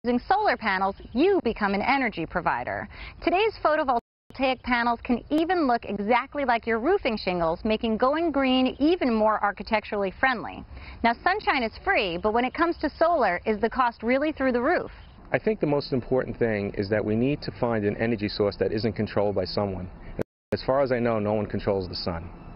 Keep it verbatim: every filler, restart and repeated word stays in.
Using solar panels, you become an energy provider. Today's photovoltaic panels can even look exactly like your roofing shingles, making going green even more architecturally friendly. Now, sunshine is free, but when it comes to solar, is the cost really through the roof? I think the most important thing is that we need to find an energy source that isn't controlled by someone. As far as I know, no one controls the sun.